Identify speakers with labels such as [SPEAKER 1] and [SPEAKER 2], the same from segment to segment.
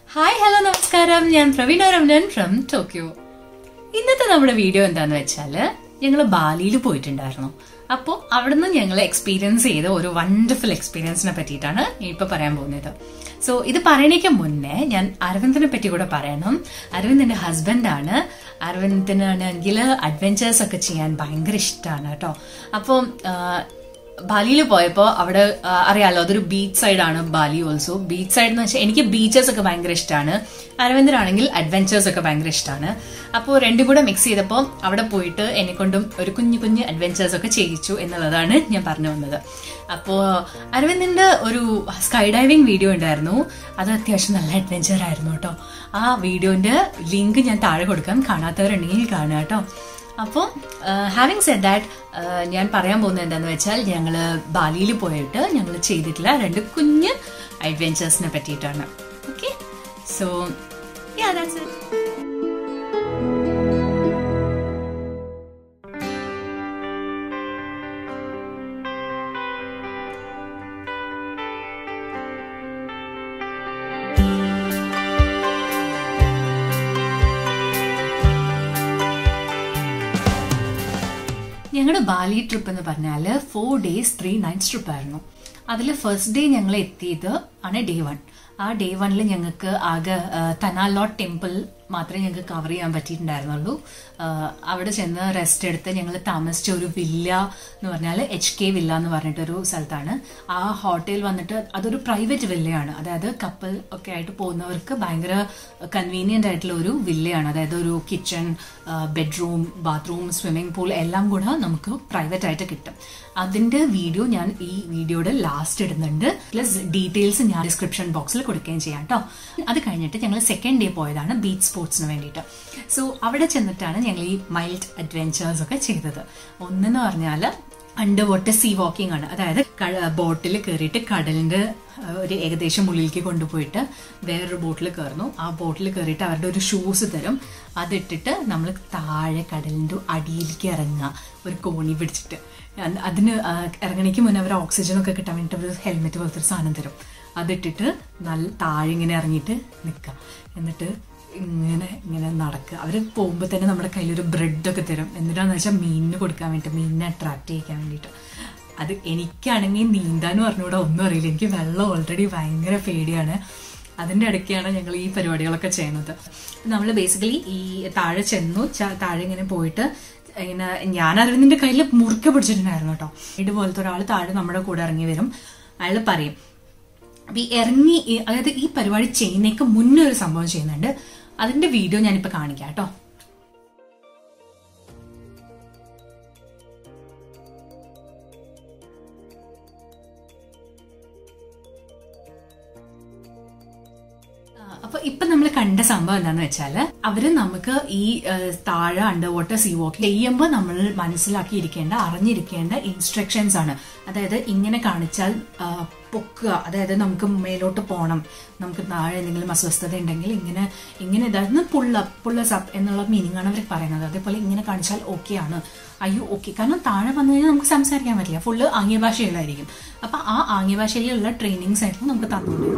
[SPEAKER 1] Hi hello നമസ്കാരം, ഞാൻ Praveena Ramanan from Tokyo. ഇന്നത്തെ നമ്മുടെ വീഡിയോ എന്താന്ന് വെച്ചാല് ഞങ്ങൾ ബാലിയിൽ പോയിട്ടുണ്ടായിരുന്നു. അപ്പോൾ അവിടുന്ന് ഞങ്ങൾ എക്സ്പീരിയൻസ് ചെയ്ത ഒരു വണ്ടർഫുൾ എക്സ്പീരിയൻസിനെ പറ്റിയിട്ടാണ് ഇപ്പൊ പറയാൻ പോകുന്നത്. സോ ഇത് പറയണേക്ക് മുന്നേ ഞാൻ അരവിന്ദിനെ പറ്റി കൂടെ പറയണം. അരവിന്ദ് എന്റെ ഹസ്ബൻഡാണ്. അരവിന്ദിനാണെങ്കിൽ അഡ്വെഞ്ചേഴ്സ് ഒക്കെ ചെയ്യാൻ ഭയങ്കര ഇഷ്ടമാണ് കേട്ടോ. അപ്പോൾ ബാലിയിൽ പോയപ്പോൾ അവിടെ അറിയാലോ, അതൊരു ബീച്ച് സൈഡാണ് ബാലി. ഓൾസോ ബീച്ച് സൈഡ് എന്ന് വെച്ചാൽ എനിക്ക് ബീച്ചസ് ഒക്കെ ഭയങ്കര ഇഷ്ടമാണ്. അരവിന്ദനാണെങ്കിൽ അഡ്വെഞ്ചേഴ്സ് ഒക്കെ ഭയങ്കര ഇഷ്ടമാണ്. അപ്പോൾ രണ്ടും കൂടെ മിക്സ് ചെയ്തപ്പോൾ അവിടെ പോയിട്ട് എന്നെ കൊണ്ടും ഒരു കുഞ്ഞു കുഞ്ഞു അഡ്വെഞ്ചേഴ്സ് ഒക്കെ ചെയ്യിച്ചു എന്നുള്ളതാണ് ഞാൻ പറഞ്ഞു വന്നത്. അപ്പോൾ അരവിന്ദിന്റെ ഒരു സ്കൈ ഡൈവിംഗ് വീഡിയോ ഉണ്ടായിരുന്നു. അത് അത്യാവശ്യം നല്ല അഡ്വെഞ്ചർ ആയിരുന്നു കേട്ടോ. ആ വീഡിയോന്റെ ലിങ്ക് ഞാൻ താഴെ കൊടുക്കാം, കാണാത്തവരുണ്ടെങ്കിൽ കാണുക കേട്ടോ. അപ്പോൾ ഹാവിങ് സെഡ് ദാറ്റ്, ഞാൻ പറയാൻ പോകുന്നത് എന്താണെന്ന് വെച്ചാൽ ഞങ്ങൾ ബാലിയിൽ പോയിട്ട് ഞങ്ങൾ ചെയ്തിട്ടുള്ള രണ്ട് കുഞ്ഞ് അഡ്വെഞ്ചേഴ്സിനെ പറ്റിയിട്ടാണ്. Okay, so ya that's it. ഞങ്ങളുടെ ബാലി ട്രിപ്പ് എന്ന് പറഞ്ഞാല് 4 days 3 nights ട്രിപ്പ് ആയിരുന്നു. അതിൽ ഫസ്റ്റ് ഡേ ഞങ്ങൾ എത്തിയത് ആണ് ഡേ 1. ആ ഡേ 1 ഞങ്ങൾക്ക് ആകെ തനാലോട്ട് ടെമ്പിൾ മാത്രമേ ഞങ്ങൾക്ക് കവർ ചെയ്യാൻ പറ്റിയിട്ടുണ്ടായിരുന്നുള്ളൂ. അവിടെ ചെന്ന് റെസ്റ്റ് എടുത്ത് ഞങ്ങൾ താമസിച്ച ഒരു വില്ല എന്ന് പറഞ്ഞാൽ HK വില്ല എന്ന് പറഞ്ഞിട്ടൊരു സ്ഥലത്താണ്. ആ ഹോട്ടൽ വന്നിട്ട് അതൊരു പ്രൈവറ്റ് വില്ലയാണ്. അതായത് കപ്പിൾ ഒക്കെ ആയിട്ട് പോകുന്നവർക്ക് ഭയങ്കര കൺവീനിയന്റ് ആയിട്ടുള്ള ഒരു വില്ലയാണ്. അതായത് ഒരു kitchen, bedroom, bathroom, swimming pool എല്ലാം കൂടെ നമുക്ക് പ്രൈവറ്റ് ആയിട്ട് കിട്ടും. അതിന്റെ വീഡിയോ ഞാൻ ഈ വീഡിയോയുടെ ലാസ്റ്റ് ഇടുന്നുണ്ട്. പ്ലസ് ഡീറ്റെയിൽസ് ഞാൻ ഡിസ്ക്രിപ്ഷൻ ബോക്സിൽ കൊടുക്കുകയും ചെയ്യാം കേട്ടോ. അത് കഴിഞ്ഞിട്ട് ഞങ്ങൾ സെക്കൻഡ് ഡേ പോയതാണ് ബീച്ച് സ്പോർട്സിന് വേണ്ടിയിട്ട്. സോ അവിടെ ചെന്നിട്ടാണ് ഞങ്ങൾ ഈ മൈൽഡ് അഡ്വെഞ്ചേഴ്സ് ഒക്കെ ചെയ്തത്. ഒന്നെന്ന് പറഞ്ഞാൽ അണ്ടർ വാട്ടർ സീ വാക്കിംഗ് ആണ്. അതായത് ബോട്ടിൽ കയറിയിട്ട് കടലിന്റെ ഒരു ഏകദേശം ഉള്ളിലേക്ക് കൊണ്ടുപോയിട്ട് വേറൊരു ബോട്ടിൽ കയറുന്നു. ആ ബോട്ടിൽ കയറിയിട്ട് അവരുടെ ഒരു ഷൂസ് തരും. അതിട്ടിട്ട് നമ്മൾ താഴെ കടലിന്റെ അടിയിലേക്ക് ഇറങ്ങുക, ഒരു കോണി പിടിച്ചിട്ട്. അതിന് ഇറങ്ങണേക്ക് മുന്നേ അവർ ഓക്സിജനൊക്കെ കിട്ടാൻ വേണ്ടിയിട്ട് ഒരു ഹെൽമെറ്റ് പോലത്തെ ഒരു സാധനം തരും. അതിട്ടിട്ട് നല്ല താഴെ ഇങ്ങനെ ഇറങ്ങിയിട്ട് നിൽക്കുക. എന്നിട്ട് ഇങ്ങനെ ഇങ്ങനെ നടക്കുക. അവർ പോകുമ്പോൾ തന്നെ നമ്മുടെ കയ്യിലൊരു ബ്രെഡൊക്കെ തരും. എന്നിട്ടാന്ന് വെച്ചാൽ മീനിന് കൊടുക്കാൻ വേണ്ടിയിട്ട്, മീനിനെ അട്രാക്ട് ചെയ്യിക്കാൻ വേണ്ടിയിട്ട്. അത് എനിക്കാണെങ്കിൽ നീന്താനും പറഞ്ഞുകൂടെ ഒന്നും അറിയില്ല. എനിക്ക് വെള്ളം ഓൾറെഡി ഭയങ്കര പേടിയാണ്. അതിൻ്റെ ഇടയ്ക്കാണ് ഞങ്ങൾ ഈ പരിപാടികളൊക്കെ ചെയ്യുന്നത്. നമ്മൾ ബേസിക്കലി ഈ താഴെ ചെന്നു, താഴെ ഇങ്ങനെ പോയിട്ട് ഇങ്ങനെ ഞാൻ അരവിന്ദിന്റെ കയ്യിൽ മുറുക്കെ പിടിച്ചിട്ടുണ്ടായിരുന്നു കേട്ടോ. ഇതുപോലത്തെ ഒരാൾ താഴെ നമ്മുടെ കൂടെ ഇറങ്ങി വരും. അയാൾ പറയും, അപ്പൊ ഈ ഇറങ്ങി, അതായത് ഈ പരിപാടി ചെയ്യുന്നേക്ക് മുന്നേ ഒരു സംഭവം ചെയ്യുന്നുണ്ട്. അതിന്റെ വീഡിയോ ഞാനിപ്പോ കാണിക്കാം കേട്ടോ. അപ്പൊ ഇപ്പൊ നമ്മൾ കണ്ട സംഭവം എന്താന്ന് വെച്ചാല് അവര് നമുക്ക് ഈ താഴെ അണ്ടർ വാട്ടർ സീ വാക്ക് ചെയ്യുമ്പോൾ നമ്മൾ മനസ്സിലാക്കിയിരിക്കേണ്ട, അറിഞ്ഞിരിക്കേണ്ട ഇൻസ്ട്രക്ഷൻസ് ആണ്. അതായത് ഇങ്ങനെ കാണിച്ചാൽ പൊക്കുക, അതായത് നമുക്ക് മേലോട്ട് പോകണം, നമുക്ക് താഴെ എന്തെങ്കിലും അസ്വസ്ഥത ഉണ്ടെങ്കിൽ ഇങ്ങനെ ഇങ്ങനെ ഇതായിരുന്നു പുള്ളസ് അപ്പ് എന്നുള്ള മീനിങ് ആണ് അവർ പറയുന്നത്. അതേപോലെ ഇങ്ങനെ കാണിച്ചാൽ ഓക്കെ ആണ്, അയ്യോ ഓക്കെ. കാരണം താഴെ വന്നു കഴിഞ്ഞാൽ നമുക്ക് സംസാരിക്കാൻ പറ്റില്ല, ഫുള്ള് ആംഗ്യഭാഷയിലായിരിക്കും. അപ്പൊ ആ ആംഗ്യഭാഷയിലുള്ള ട്രെയിനിങ്സ് ആയിരുന്നു നമുക്ക് തന്നത്.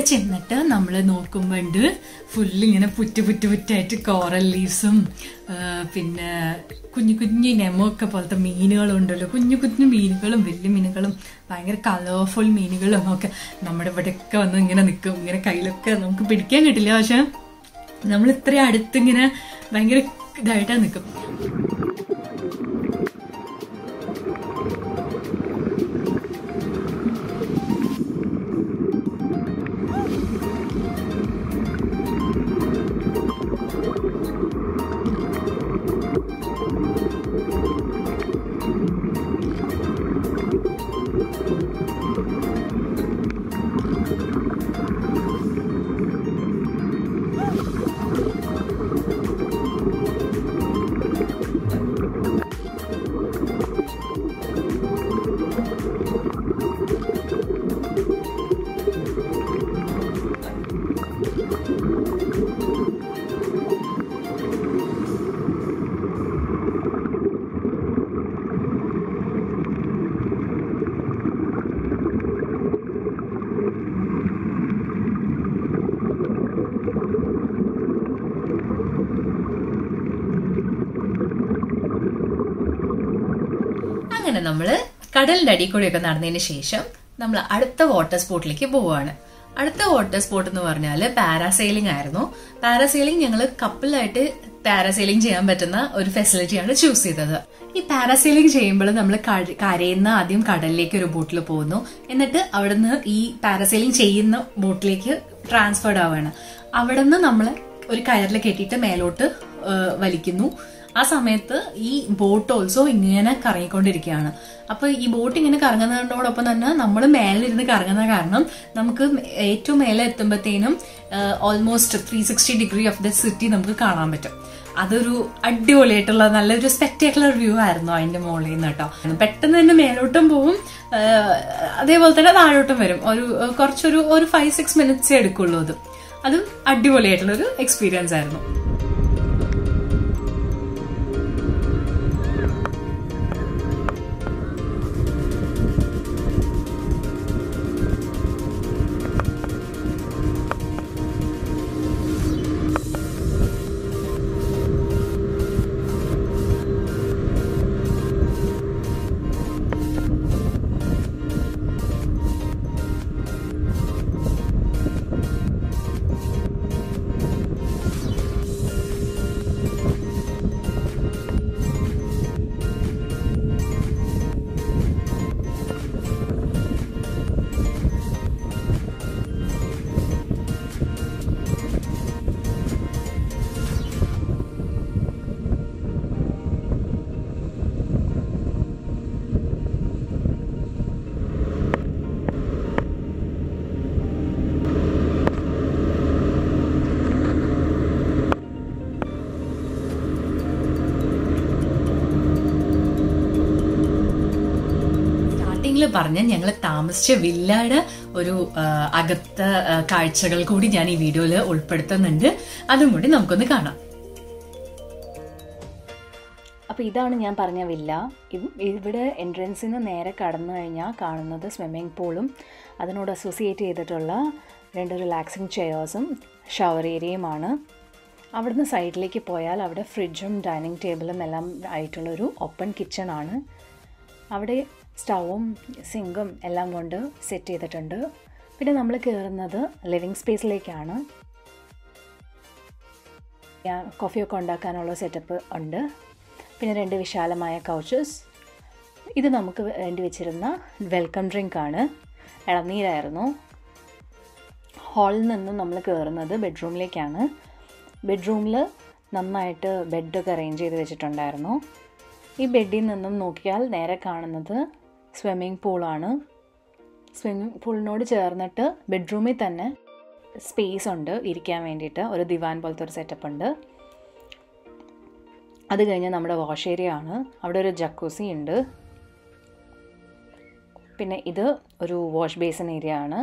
[SPEAKER 1] ചെന്നിട്ട് നമ്മൾ നോക്കുമ്പോണ്ട് ഫുള്ളിങ്ങനെ പുറ്റായിട്ട് കോറൽ ലീവ്സും പിന്നെ കുഞ്ഞു കുഞ്ഞു നെമൊക്കെ പോലത്തെ മീനുകളുണ്ടല്ലോ, കുഞ്ഞു കുഞ്ഞു മീനുകളും വലിയ മീനുകളും ഭയങ്കര കളർഫുൾ മീനുകളും ഒക്കെ നമ്മുടെ ഇവിടെയൊക്കെ വന്ന് ഇങ്ങനെ നിൽക്കും. ഇങ്ങനെ കയ്യിലൊക്കെ നമുക്ക് പിടിക്കാൻ കിട്ടില്ല, പക്ഷെ നമ്മൾ ഇത്രയും അടുത്തിങ്ങനെ ഭയങ്കര ഇതായിട്ടാണ് നിൽക്കും. അങ്ങനെ നമ്മള് കടലിന്റെ അടിയിൽ കൂടെയൊക്കെ നടന്നതിന് ശേഷം നമ്മൾ അടുത്ത വാട്ടർ സ്പോർട്ടിലേക്ക് പോവുകയാണ്. അടുത്ത വാട്ടർ സ്പോർട്ട് എന്ന് പറഞ്ഞാല് പാരാസെയിലിംഗ് ആയിരുന്നു. പാരാസെയിലിംഗ് ഞങ്ങൾ കപ്പിളായിട്ട് പാരാസെയിലിംഗ് ചെയ്യാൻ പറ്റുന്ന ഒരു ഫെസിലിറ്റിയാണ് ചൂസ് ചെയ്തത്. ഈ പാരാസെയിലിംഗ് ചെയ്യുമ്പോൾ നമ്മൾ കരയുന്ന ആദ്യം കടലിലേക്ക് ഒരു ബോട്ടിൽ പോകുന്നു, എന്നിട്ട് അവിടുന്ന് ഈ പാരാസെയിലിംഗ് ചെയ്യുന്ന ബോട്ടിലേക്ക് ട്രാൻസ്ഫേർഡ് ആവുകയാണ്. അവിടുന്ന് നമ്മൾ ഒരു കയറിൽ കെട്ടിയിട്ട് മേലോട്ട് വലിക്കുന്നു. ആ സമയത്ത് ഈ ബോട്ട് ഓൾസോ ഇങ്ങനെ കറങ്ങിക്കൊണ്ടിരിക്കുകയാണ്. അപ്പൊ ഈ ബോട്ട് ഇങ്ങനെ കറങ്ങുന്നതിനോടൊപ്പം തന്നെ നമ്മൾ മേലിരുന്ന് കറങ്ങുന്ന കാരണം നമുക്ക് ഏറ്റവും മേലെ എത്തുമ്പോഴത്തേനും almost 360 degree of the city നമുക്ക് കാണാൻ പറ്റും. അതൊരു അടിപൊളിയായിട്ടുള്ള നല്ലൊരു സ്പെക്ടാക്കുലർ വ്യൂ ആയിരുന്നു അതിന്റെ മുകളിൽ നിന്ന് കേട്ടോ. പെട്ടെന്ന് തന്നെ മേലോട്ടും പോവും, അതേപോലെ തന്നെ താഴോട്ടും വരും. കുറച്ചൊരു 5-6 മിനിറ്റ്സേ എടുക്കുള്ളൂ. അതും അടിപൊളിയായിട്ടുള്ള ഒരു എക്സ്പീരിയൻസ് ആയിരുന്നു. പറഞ്ഞ ഞങ്ങൾ താമസിച്ച വില്ലയുടെ ഒരു അകത്ത കാഴ്ചകൾ കൂടി ഞാൻ ഈ വീഡിയോയിൽ ഉൾപ്പെടുത്തുന്നുണ്ട്. അതും കൂടി നമുക്കൊന്ന് കാണാം.
[SPEAKER 2] അപ്പോൾ ഇതാണ് ഞാൻ പറഞ്ഞ വില്ല. ഇവിടെ എൻട്രൻസിൽ നിന്ന് നേരെ കടന്നു കഴിഞ്ഞാൽ കാണുന്നത് സ്വിമ്മിംഗ് പൂളും അതിനോട് അസോസിയേറ്റ് ചെയ്തിട്ടുള്ള 2 റിലാക്സിങ് ചെയേഴ്സും ഷവർ ഏരിയയുമാണ്. അവിടുന്ന് സൈഡിലേക്ക് പോയാൽ അവിടെ ഫ്രിഡ്ജും ഡൈനിങ് ടേബിളും എല്ലാം ആയിട്ടുള്ളൊരു ഓപ്പൺ കിച്ചണാണ്. അവിടെ സ്റ്റൗവും സിങ്കും എല്ലാം കൊണ്ട് സെറ്റ് ചെയ്തിട്ടുണ്ട്. പിന്നെ നമ്മൾ കയറുന്നത് ലിവിങ് സ്പേസിലേക്കാണ്. കോഫിയൊക്കെ ഉണ്ടാക്കാനുള്ള സെറ്റപ്പ് ഉണ്ട്. പിന്നെ 2 വിശാലമായ കൗച്ചസ്. ഇത് നമുക്ക് വേണ്ടി വെച്ചിരുന്ന വെൽക്കം ഡ്രിങ്ക് ആണ്, ഇളനീരായിരുന്നു. ഹാളിൽ നിന്നും നമ്മൾ കയറുന്നത് ബെഡ്റൂമിലേക്കാണ്. ബെഡ്റൂമിൽ നന്നായിട്ട് ബെഡൊക്കെ അറേഞ്ച് ചെയ്ത് വെച്ചിട്ടുണ്ടായിരുന്നു. ഈ ബെഡിൽ നിന്നും നോക്കിയാൽ നേരെ കാണുന്നത് സ്വിമ്മിംഗ് പൂളാണ്. സ്വിമ്മിംഗ് പൂളിനോട് ചേർന്നിട്ട് ബെഡ്റൂമിൽ തന്നെ സ്പേസ് ഉണ്ട് ഇരിക്കാൻ വേണ്ടിയിട്ട്. ഒരു ദിവാൻ പോലത്തെ ഒരു സെറ്റപ്പ് ഉണ്ട്. അത് കഴിഞ്ഞ് നമ്മുടെ വാഷ് ഏരിയ ആണ്. അവിടെ ഒരു ജക്കൂസി ഉണ്ട്. പിന്നെ ഇത് ഒരു വാഷ് ബേസിൻ ഏരിയ ആണ്.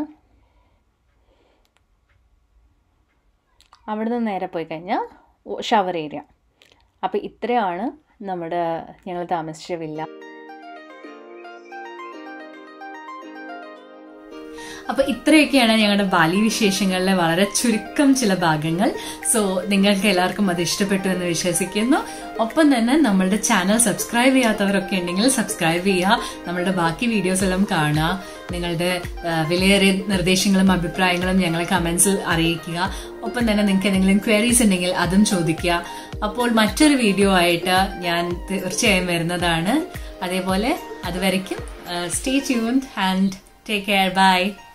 [SPEAKER 2] അവിടെ നിന്ന് നേരെ പോയി കഴിഞ്ഞാൽ ഷവർ ഏരിയ. അപ്പോൾ ഇത്രയാണ് ഞങ്ങൾ താമസിച്ച വില്ല.
[SPEAKER 1] അപ്പൊ ഇത്രയൊക്കെയാണ് ഞങ്ങളുടെ ബാലി വിശേഷങ്ങളിലെ വളരെ ചുരുക്കം ചില ഭാഗങ്ങൾ. സോ നിങ്ങൾക്ക് എല്ലാവർക്കും അത് ഇഷ്ടപ്പെട്ടു എന്ന് വിശ്വസിക്കുന്നു. ഒപ്പം തന്നെ നമ്മളുടെ ചാനൽ സബ്സ്ക്രൈബ് ചെയ്യാത്തവരൊക്കെ ഉണ്ടെങ്കിൽ സബ്സ്ക്രൈബ് ചെയ്യുക, നമ്മളുടെ ബാക്കി വീഡിയോസ് എല്ലാം കാണുക, നിങ്ങളുടെ വിലയേറിയ നിർദ്ദേശങ്ങളും അഭിപ്രായങ്ങളും ഞങ്ങളെ കമന്റ്സിൽ അറിയിക്കുക. ഒപ്പം തന്നെ നിങ്ങൾക്ക് എന്തെങ്കിലും ക്വയറീസ് ഉണ്ടെങ്കിൽ അതും ചോദിക്കുക. അപ്പോൾ മറ്റൊരു വീഡിയോ ആയിട്ട് ഞാൻ തീർച്ചയായും വരുന്നതാണ്. അതേപോലെ അതുവരയ്ക്കും stay tuned and take care. By.